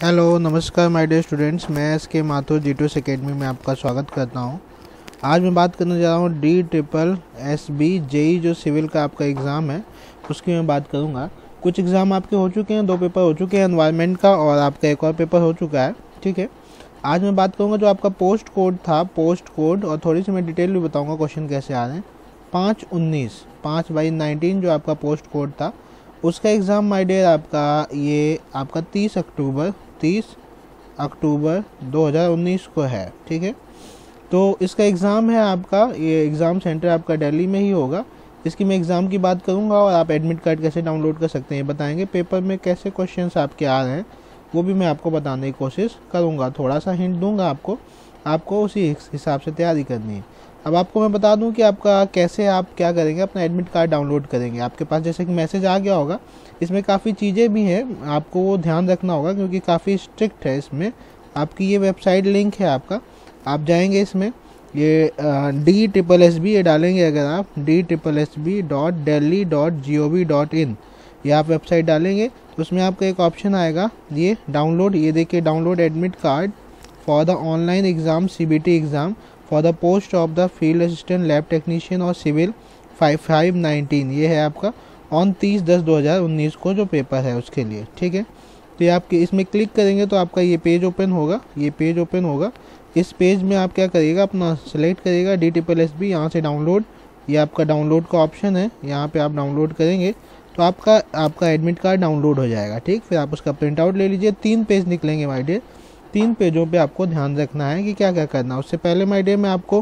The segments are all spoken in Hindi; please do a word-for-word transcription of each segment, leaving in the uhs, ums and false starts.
हेलो नमस्कार माय डियर स्टूडेंट्स, मैं एस के माथुर जी टू अकेडमी में आपका स्वागत करता हूं। आज मैं बात करने जा रहा हूं D triple S B JE जो सिविल का आपका एग्ज़ाम है उसकी मैं बात करूंगा। कुछ एग्ज़ाम आपके हो चुके हैं, दो पेपर हो चुके हैं एनवायरनमेंट का और आपका एक और पेपर हो चुका है। ठीक है, आज मैं बात करूँगा जो आपका पोस्ट कोड था, पोस्ट कोड, और थोड़ी सी मैं डिटेल भी बताऊँगा क्वेश्चन कैसे आ रहे हैं। पाँच उन्नीस पाँच बाई नाइनटीन जो आपका पोस्ट कोड था उसका एग्ज़ाम माय डियर आपका ये आपका तीस अक्टूबर तीस अक्टूबर दो हज़ार उन्नीस को है। ठीक है, तो इसका एग्ज़ाम है आपका, ये एग्ज़ाम सेंटर आपका दिल्ली में ही होगा। इसकी मैं एग्ज़ाम की बात करूंगा और आप एडमिट कार्ड कैसे डाउनलोड कर सकते हैं बताएंगे। पेपर में कैसे क्वेश्चंस आपके आ रहे हैं वो भी मैं आपको बताने की कोशिश करूंगा। थोड़ा सा हिंट दूंगा आपको, आपको उसी हिसाब से तैयारी करनी है। अब आपको मैं बता दूं कि आपका कैसे आप क्या करेंगे, अपना एडमिट कार्ड डाउनलोड करेंगे। आपके पास जैसे कि मैसेज आ गया होगा, इसमें काफ़ी चीज़ें भी हैं, आपको वो ध्यान रखना होगा क्योंकि काफ़ी स्ट्रिक्ट है। इसमें आपकी ये वेबसाइट लिंक है आपका, आप जाएंगे इसमें, ये डी ट्रिपल एस बी ये डालेंगे अगर आप D triple S B dot Delhi dot G O V dot in ये आप वेबसाइट डालेंगे तो उसमें आपका एक ऑप्शन आएगा ये डाउनलोड, ये देखिए download admit card for the online exam C B T exam for the post of the field assistant lab technician और सिविल फाइव फाइव नाइनटीन ये है आपका ऑन तीस दस दो हज़ार उन्नीस को जो पेपर है उसके लिए। ठीक है, तो ये आपके इसमें क्लिक करेंगे तो आपका ये पेज ओपन होगा, ये पेज ओपन होगा। इस पेज में आप क्या करिएगा, अपना सेलेक्ट करिएगा डी ट्रिपल एस बी, यहाँ से डाउनलोड, ये आपका डाउनलोड का ऑप्शन है, यहाँ पे आप डाउनलोड करेंगे तो आपका आपका एडमिट कार्ड डाउनलोड हो जाएगा। ठीक, फिर आप उसका प्रिंट आउट ले लीजिए, तीन पेज निकलेंगे माय डियर। तीन पेजों पे आपको ध्यान रखना है कि क्या क्या करना है। उससे पहले माय डियर मैं आपको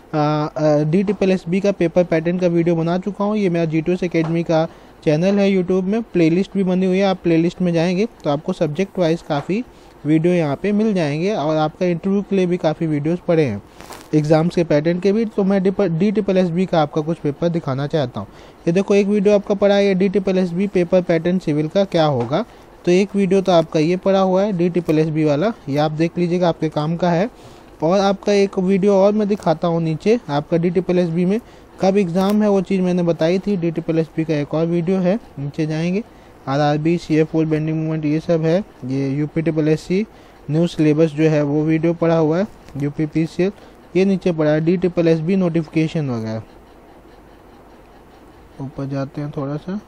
डी ट्रिपल एस बी का पेपर पैटर्न का वीडियो बना चुका हूँ। ये मेरा जी टू अकेडमी का चैनल है यूट्यूब में, प्लेलिस्ट भी बनी हुई है। आप प्लेलिस्ट में जाएंगे तो आपको सब्जेक्ट वाइज काफ़ी वीडियो यहाँ पे मिल जाएंगे और आपका इंटरव्यू के लिए भी काफ़ी वीडियोस पड़े हैं, एग्जाम्स के पैटर्न के भी। तो मैं डी ट्रिपल एस बी का आपका कुछ पेपर दिखाना चाहता हूँ। ये देखो एक वीडियो आपका पड़ा है D triple S B paper pattern civil का क्या होगा, तो एक वीडियो तो आपका ये पड़ा हुआ है डी ट्रिपल एस बी वाला, ये आप देख लीजिएगा, आपके काम का है। और आपका एक वीडियो और मैं दिखाता हूँ नीचे, आपका डी ट्रिपल एस बी में कब एग्ज़ाम है वो चीज़ मैंने बताई थी। डी ट्रिपल एस बी का एक और वीडियो है, नीचे जाएंगे, R R B, C F four bending movement ये सब है। ये U P triple S C new syllabus जो है वो वीडियो पड़ा हुआ है, U P P C L ये नीचे पड़ा है, D triple S B notification वगैरह। ऊपर जाते हैं थोड़ा सा,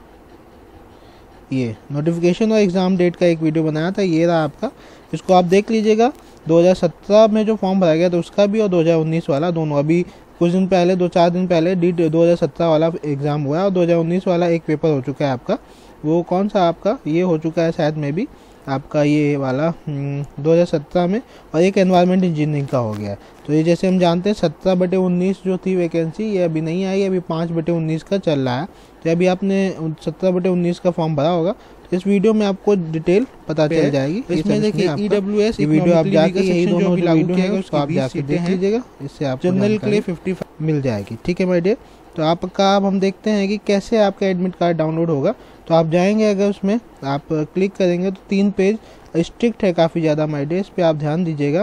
ये नोटिफिकेशन और एग्ज़ाम डेट का एक वीडियो बनाया था, ये रहा आपका, इसको आप देख लीजिएगा। दो हज़ार सत्रह में जो फॉर्म भरा गया था उसका भी और दो हज़ार उन्नीस वाला दोनों, अभी कुछ दिन पहले, दो चार दिन पहले डी दो हज़ार सत्रह वाला एग्ज़ाम हुआ है और दो हज़ार उन्नीस वाला एक पेपर हो चुका है आपका। वो कौन सा आपका ये हो चुका है शायद में भी आपका ये वाला दो हज़ार सत्रह में, और एक एनवायरनमेंट इंजीनियरिंग का हो गया है। तो ये जैसे हम जानते हैं सत्रह बटे उन्नीस जो थी वैकेंसी ये अभी नहीं आई, अभी पाँच बटे उन्नीस का चल रहा है। तो अभी आपने सत्रह बटे उन्नीस का फॉर्म भरा होगा, इस वीडियो में आपको डिटेल पता चल जाएगी। इसमें देखिए ई डब्ल्यू एस वीडियो आप जाके यही दोनों जो वीडियो है उसको आप जाके देख लीजिएगा, इससे आपको जनरल के लिए पचपन मिल जाएगी। ठीक है माय डियर, तो आपका अब हम देखते हैं कि कैसे आपका एडमिट कार्ड डाउनलोड होगा। तो आप जाएंगे, अगर उसमें आप क्लिक करेंगे तो तीन पेज स्ट्रिक्ट है काफ़ी ज़्यादा माय डियर, इस पर आप ध्यान दीजिएगा।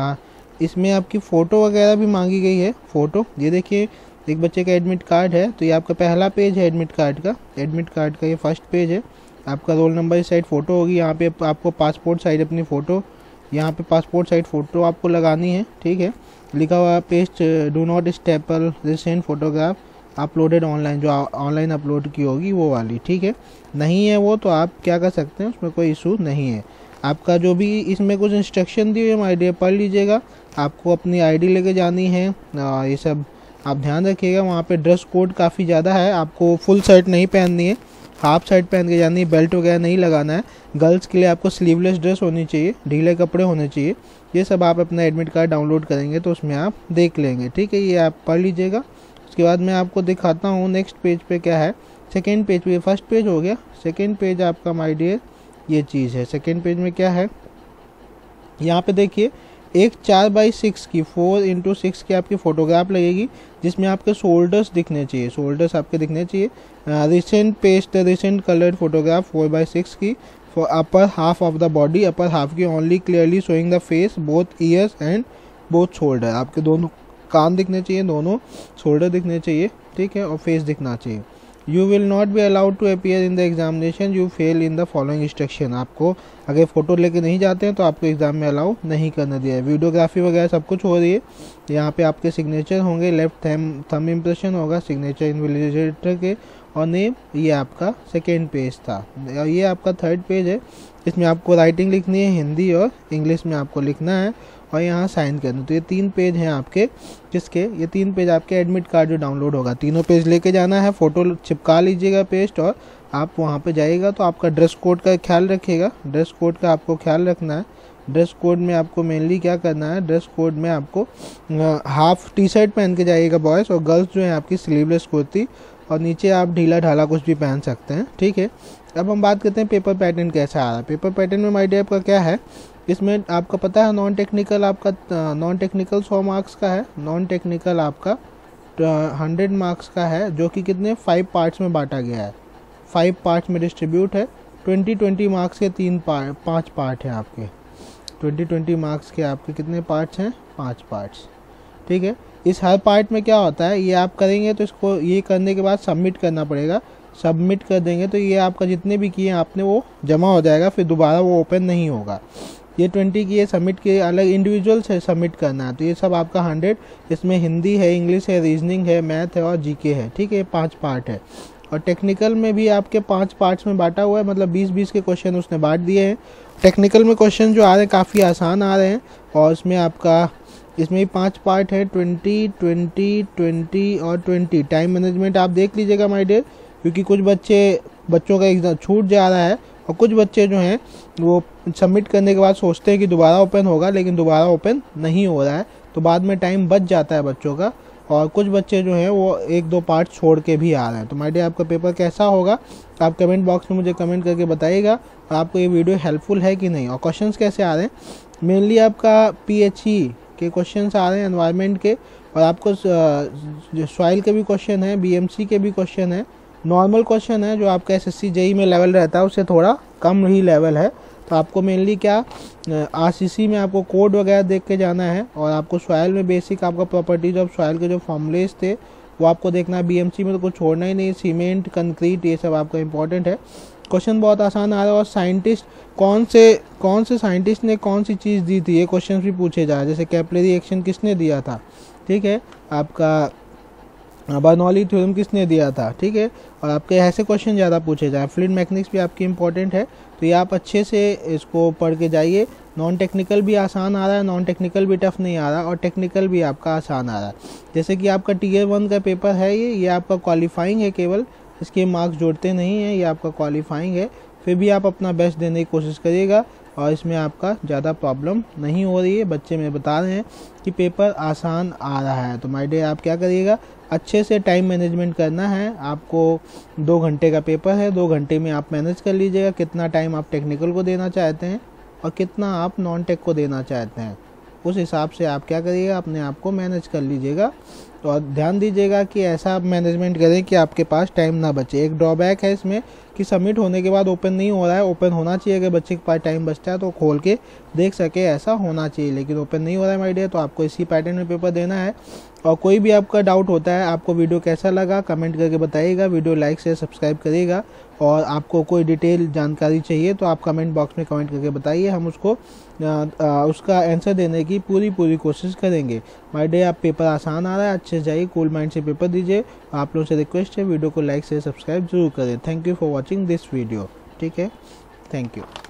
इसमें आपकी फ़ोटो वगैरह भी मांगी गई है, फ़ोटो ये देखिए एक बच्चे का एडमिट कार्ड है, तो ये आपका पहला पेज है एडमिट कार्ड का, एडमिट कार्ड का ये फर्स्ट पेज है। आपका रोल नंबर इस साइड फ़ोटो होगी, यहाँ पे आपको पासपोर्ट साइड अपनी फ़ोटो, यहाँ पे पासपोर्ट साइड फ़ोटो आपको लगानी है। ठीक है, लिखा हुआ paste do not staple recent photograph uploaded online, जो ऑनलाइन अपलोड की होगी वो वाली। ठीक है, नहीं है वो तो आप क्या कर सकते हैं, उसमें कोई इशू नहीं है। आपका जो भी इसमें कुछ इंस्ट्रक्शन दी हुई है आईडी पढ़ लीजिएगा। आपको अपनी आईडी लेके जानी है, ये सब आप ध्यान रखिएगा। वहाँ पे ड्रेस कोड काफ़ी ज़्यादा है, आपको फुल शर्ट नहीं पहननी है, हाफ शर्ट पहन के जानी है, बेल्ट वगैरह नहीं लगाना है। गर्ल्स के लिए आपको स्लीवलेस ड्रेस होनी चाहिए, ढीले कपड़े होने चाहिए। ये सब आप अपना एडमिट कार्ड डाउनलोड करेंगे तो उसमें आप देख लेंगे। ठीक है, ये आप पढ़ लीजिएगा। उसके बाद मैं आपको दिखाता हूँ नेक्स्ट पेज पे क्या है। सेकेंड पेज पे, फर्स्ट पेज हो गया, सेकेंड पेज आपका माय डियर ये चीज़ है। सेकेंड पेज में क्या है, यहाँ पे देखिए एक चार बाई सिक्स की फोर इंटू सिक्स की आपकी फ़ोटोग्राफ लगेगी, जिसमें आपके शोल्डर्स दिखने चाहिए, शोल्डर्स आपके दिखने चाहिए। Recent paste recent coloured photograph four by six की for upper half of the body, upper half की only clearly showing the face both ears and both shoulder, आपके दोनों कान दिखने चाहिए, दोनों शोल्डर दिखने चाहिए। ठीक है, और फेस दिखना चाहिए। You will not be allowed to appear in the examination, you fail in the following instruction. आपको अगर फ़ोटो लेके नहीं जाते हैं तो आपको एग्ज़ाम में अलाउ नहीं करना दिया है। वीडियोग्राफी वगैरह सब कुछ हो रही है। यहाँ पे आपके सिग्नेचर होंगे, लेफ्ट थम थम इम्प्रेशन होगा, सिग्नेचर इन्विजिलेटर के, और नेम। ये आपका सेकेंड पेज था। और ये आपका थर्ड पेज है। इसमें आपको राइटिंग लिखनी है, हिंदी और इंग्लिश में आपको लिखना है, और यहाँ साइन करना। तो ये तीन पेज हैं आपके, किसके, ये तीन पेज आपके एडमिट कार्ड जो डाउनलोड होगा। तीनों पेज लेके जाना है, फ़ोटो चिपका लीजिएगा पेस्ट, और आप वहाँ पे जाइएगा। तो आपका ड्रेस कोड का ख्याल रखिएगा, ड्रेस कोड का आपको ख्याल रखना है। ड्रेस कोड में आपको मेनली क्या करना है, ड्रेस कोड में आपको हाफ टी शर्ट पहन के जाइएगा बॉयज़, और गर्ल्स जो है आपकी स्लीवलेस कुर्ती, और नीचे आप ढीला ढाला कुछ भी पहन सकते हैं, ठीक है। अब हम बात करते हैं पेपर पैटर्न कैसा आ रहा है। पेपर पैटर्न में माय डियर आपका क्या है, इसमें आपका पता है नॉन टेक्निकल आपका नॉन टेक्निकल सौ मार्क्स का है, नॉन टेक्निकल आपका हंड्रेड मार्क्स का है, जो कि कितने फाइव पार्ट्स में बांटा गया है, फाइव पार्ट्स में डिस्ट्रीब्यूट है। ट्वेंटी ट्वेंटी मार्क्स के तीन पार्ट पाँच पार्ट हैं आपके, ट्वेंटी ट्वेंटी मार्क्स के आपके कितने पार्ट्स हैं, पाँच पार्ट्स, ठीक है। इस हर पार्ट में क्या होता है, ये आप करेंगे तो इसको ये करने के बाद सबमिट करना पड़ेगा। सबमिट कर देंगे तो ये आपका जितने भी किए आपने वो जमा हो जाएगा, फिर दोबारा वो ओपन नहीं होगा। ये ट्वेंटी किए सबमिट किए, अलग इंडिविजुअल से सबमिट करना है। तो ये सब आपका हंड्रेड, इसमें हिंदी है, इंग्लिश है, रीजनिंग है, मैथ है और जीके है, ठीक है। पांच पार्ट है। और टेक्निकल में भी आपके पांच पार्ट्स में बांटा हुआ है, मतलब बीस बीस के क्वेश्चन उसने बांट दिए हैं। टेक्निकल में क्वेश्चन जो आ रहे हैं काफ़ी आसान आ रहे हैं, और इसमें आपका इसमें भी पांच पार्ट है, ट्वेंटी ट्वेंटी ट्वेंटी और ट्वेंटी। टाइम मैनेजमेंट आप देख लीजिएगा माय डियर, क्योंकि कुछ बच्चे बच्चों का एग्जाम छूट जा रहा है, और कुछ बच्चे जो हैं वो सबमिट करने के बाद सोचते हैं कि दोबारा ओपन होगा, लेकिन दोबारा ओपन नहीं हो रहा है, तो बाद में टाइम बच जाता है बच्चों का। और कुछ बच्चे जो हैं वो एक दो पार्ट छोड़ के भी आ रहे हैं। तो माय डियर आपका पेपर कैसा होगा आप कमेंट बॉक्स में मुझे कमेंट करके बताइएगा, और आपको ये वीडियो हेल्पफुल है कि नहीं। और क्वेश्चंस कैसे आ रहे हैं, मेनली आपका पीएचई के क्वेश्चंस आ रहे हैं, एनवायरनमेंट के, और आपको जो सॉइल के भी क्वेश्चन है, बीएमसी के भी क्वेश्चन है, नॉर्मल क्वेश्चन है। जो आपका एसएससी जेई में लेवल रहता है उससे थोड़ा कम ही लेवल है। तो आपको मेनली क्या आरसीसी में आपको कोड वगैरह देख के जाना है, और आपको सॉइल में बेसिक आपका प्रॉपर्टीज ऑफ सॉइल के जो फॉर्मूलेज थे वो आपको देखना है। बीएमसी में तो कुछ छोड़ना ही नहीं, सीमेंट, कंक्रीट, ये सब आपका इंपॉर्टेंट है। क्वेश्चन बहुत आसान आ रहा है। और साइंटिस्ट कौन से कौन से साइंटिस्ट ने कौन सी चीज़ दी थी, ये क्वेश्चन भी पूछे जा रहे हैं। जैसे कैपिलरी एक्शन किसने दिया था, ठीक है, आपका बर्नौली थ्योरम किसने दिया था, ठीक है। और आपके ऐसे क्वेश्चन ज़्यादा पूछे जाए। फ्लूइड मैकेनिक्स भी आपकी इंपॉर्टेंट है, तो ये आप अच्छे से इसको पढ़ के जाइए। नॉन टेक्निकल भी आसान आ रहा है, नॉन टेक्निकल भी टफ नहीं आ रहा, और टेक्निकल भी आपका आसान आ रहा है। जैसे कि आपका टीयर वन का पेपर है, ये ये आपका क्वालिफाइंग है, केवल इसके मार्क्स जोड़ते नहीं हैं, ये आपका क्वालिफाइंग है। फिर भी आप अपना बेस्ट देने की कोशिश करिएगा, और इसमें आपका ज़्यादा प्रॉब्लम नहीं हो रही है। बच्चे मेरे बता रहे हैं कि पेपर आसान आ रहा है। तो माय डियर आप क्या करिएगा, अच्छे से टाइम मैनेजमेंट करना है। आपको दो घंटे का पेपर है, दो घंटे में आप मैनेज कर लीजिएगा कितना टाइम आप टेक्निकल को देना चाहते हैं और कितना आप नॉन टेक को देना चाहते हैं। उस हिसाब से आप क्या करिएगा, अपने आप को मैनेज कर लीजिएगा। तो और ध्यान दीजिएगा कि ऐसा आप मैनेजमेंट करें कि आपके पास टाइम ना बचे। एक ड्रॉबैक है इसमें कि सबमिट होने के बाद ओपन नहीं हो रहा है। ओपन होना चाहिए, अगर बच्चे के पास टाइम बचता है तो खोल के देख सके, ऐसा होना चाहिए, लेकिन ओपन नहीं हो रहा है माय डियर। तो आपको इसी पैटर्न में पेपर देना है। और कोई भी आपका डाउट होता है, आपको वीडियो कैसा लगा कमेंट करके बताइएगा। वीडियो लाइक से सब्सक्राइब करिएगा, और आपको कोई डिटेल जानकारी चाहिए तो आप कमेंट बॉक्स में कमेंट करके बताइए, हम उसको आ, आ, उसका आंसर देने की पूरी पूरी कोशिश करेंगे। माय डियर आप पेपर आसान आ रहा है, अच्छे से जाइए, कूल माइंड से पेपर दीजिए। आप लोगों से रिक्वेस्ट है वीडियो को लाइक से सब्सक्राइब जरूर करें। Thank you for watching this video, ठीक है, थैंक यू।